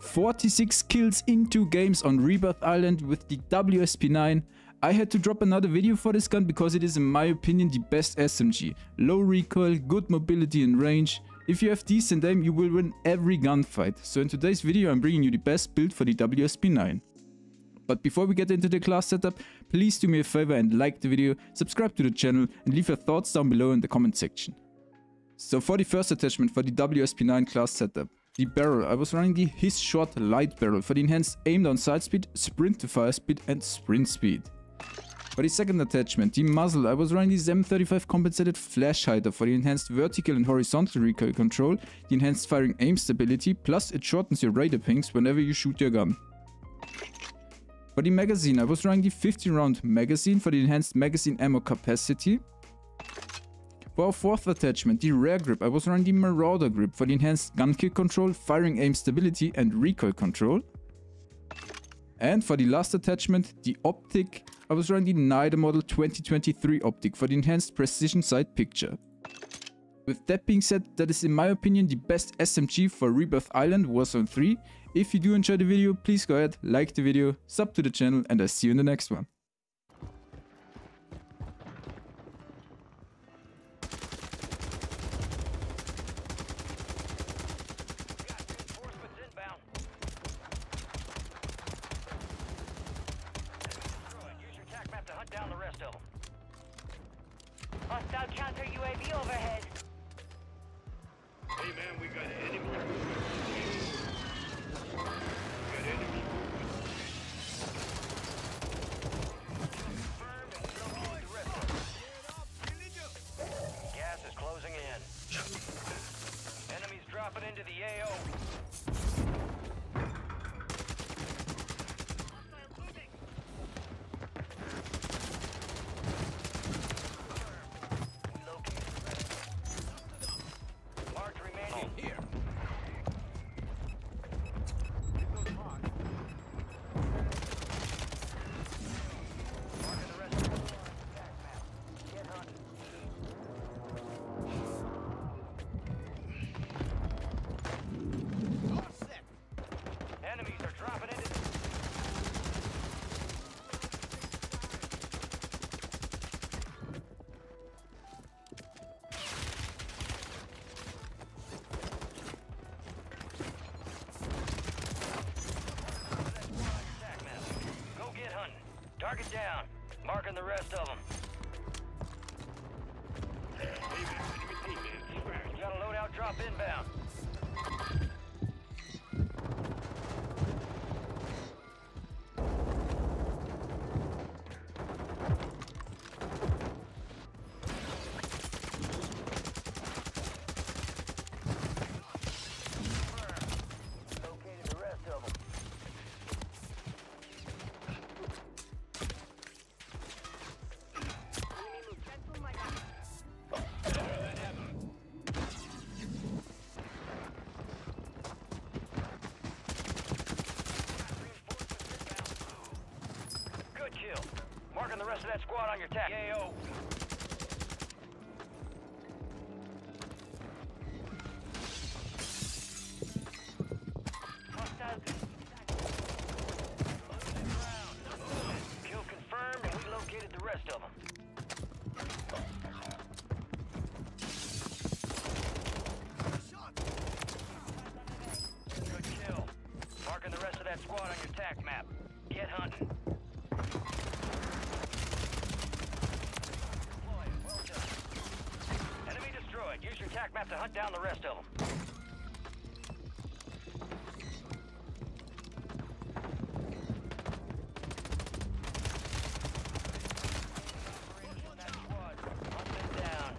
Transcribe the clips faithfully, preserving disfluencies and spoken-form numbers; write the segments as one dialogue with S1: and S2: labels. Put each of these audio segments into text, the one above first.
S1: forty-six kills in two games on Rebirth Island with the W S P nine. I had to drop another video for this gun because it is in my opinion the best S M G. Low recoil, good mobility and range. If you have decent aim, you will win every gunfight. So in today's video I'm bringing you the best build for the W S P nine. But before we get into the class setup, please do me a favor and like the video, subscribe to the channel and leave your thoughts down below in the comment section. So for the first attachment for the W S P nine class setup, the barrel, I was running the His Shot Light Barrel for the enhanced aim down sight speed, sprint to fire speed and sprint speed. For the second attachment, the muzzle, I was running the Z E M thirty-five compensated flash hider for the enhanced vertical and horizontal recoil control, the enhanced firing aim stability, plus it shortens your radar pings whenever you shoot your gun. For the magazine, I was running the fifty round magazine for the enhanced magazine ammo capacity. For our fourth attachment, the rear grip, I was running the Marauder grip for the enhanced gun kick control, firing aim stability and recoil control. And for the last attachment, the optic, I was running the Nydar Model twenty twenty-three optic for the enhanced precision sight picture. With that being said, that is in my opinion the best S M G for Rebirth Island Warzone three. If you do enjoy the video, please go ahead, like the video, sub to the channel and I'll see you in the next one.
S2: Down the rest of them. Hostile counter U A V overhead.
S3: Hey man, we got enemy. We got enemy.
S2: Confirmed and locate the rest of them. Gas is closing in. Enemies dropping into the A O. Target down. Marking the rest of them. Got a loadout drop inbound. Located the rest of them. Kill. Marking the rest of that squad on your tac. A O. Kill confirmed and we located the rest of them. Good kill. Marking the rest of that squad on your tac map. Get hunting. Use your tac map to hunt down the rest of them. That squad, hunt them down.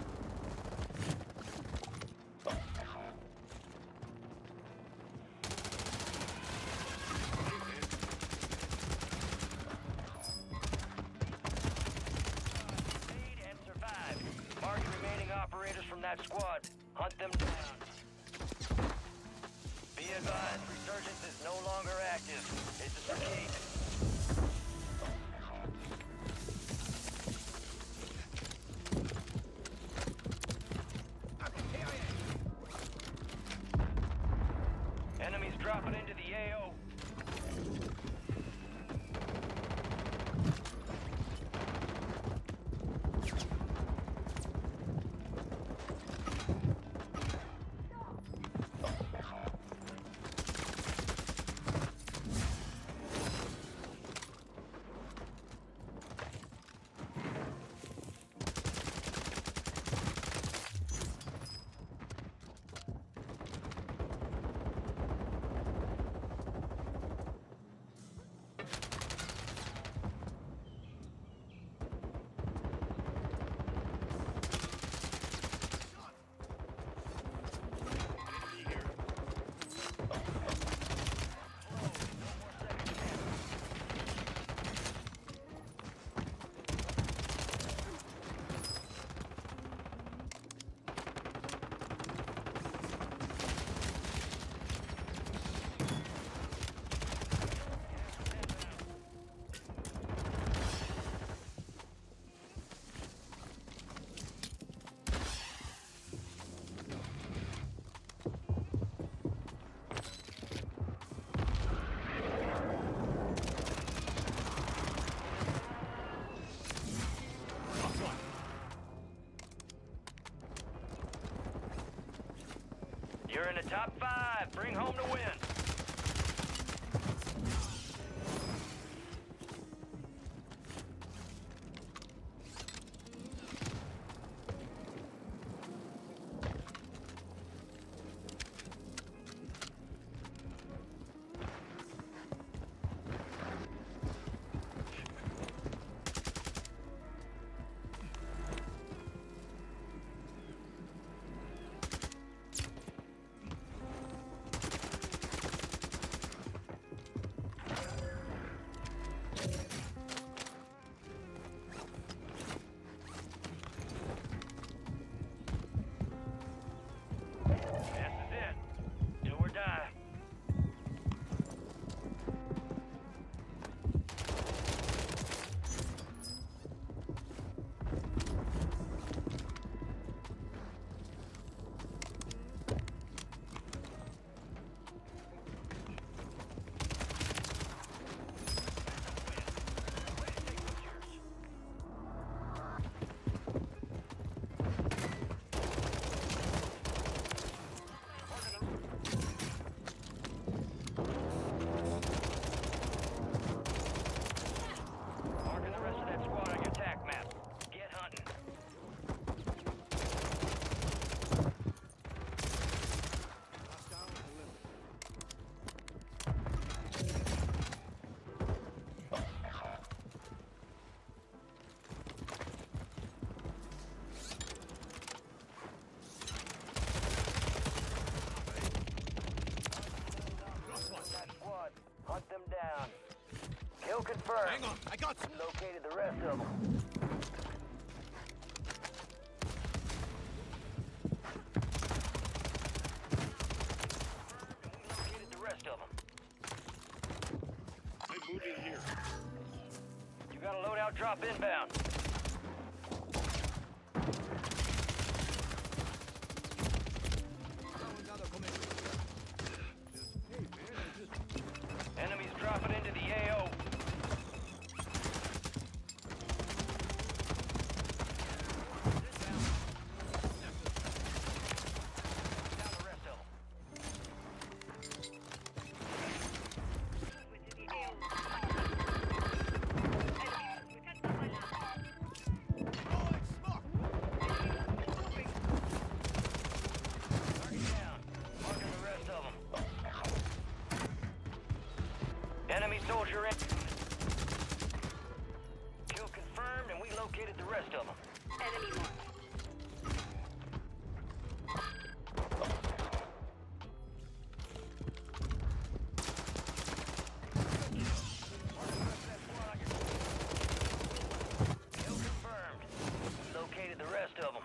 S2: Aid and survive. Mark the remaining operators from that squad. Hunt them down. Be advised, Resurgence is no longer active. It's a facade. Enemies dropping into the A O. You're in the top five. Bring home the win. Hunt them down. Kill confirmed.
S3: Hang on, I got some.
S2: Located the rest of them. We located the rest of them.
S3: I'm moving here.
S2: You got a loadout drop inbound. Enemies dropping into the A O. Down the rest of them. Target down. Marking the rest of them. Enemy soldier in. Kill confirmed, and we located the rest of them.
S4: Enemy marked.
S2: Kill confirmed. Located the rest of them.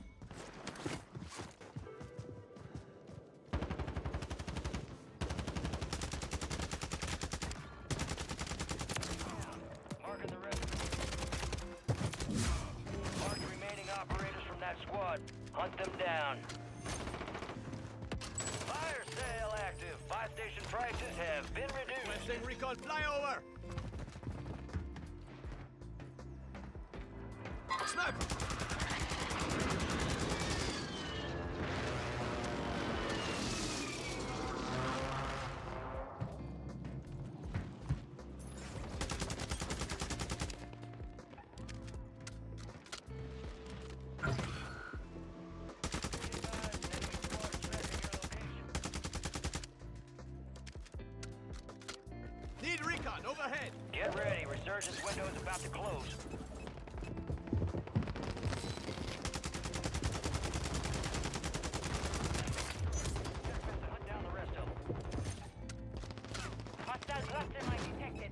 S2: Marking the rest. Mark the remaining operators from that squad. Hunt them down. Fire sale active. Buy station prices have been reduced.
S3: Requesting recon flyover. Sniper. Need recon overhead.
S2: Get ready, resurgence window is about to close. Hunt down the rest of them.
S4: Hostile cluster mine detected.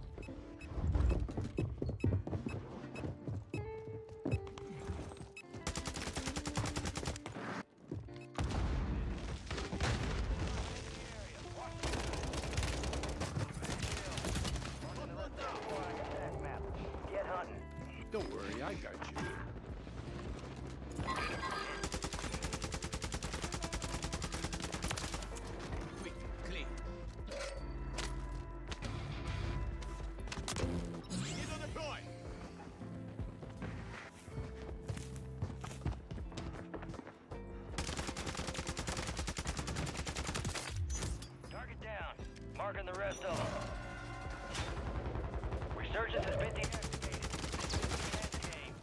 S2: Get hunting.
S3: Don't worry, I got you. Quick, clean. Hit on deploy.
S2: Target down. Marking the rest of them. Resurgence has been deactivated. End game.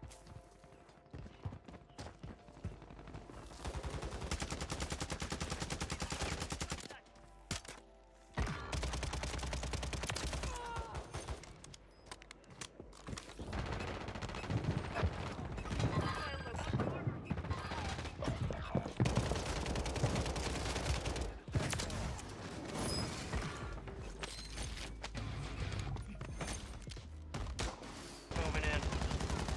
S2: Moving in.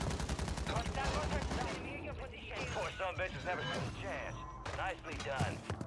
S4: Hostile contact. Near your position.
S2: Poor some bitches never stood a chance. Nicely done.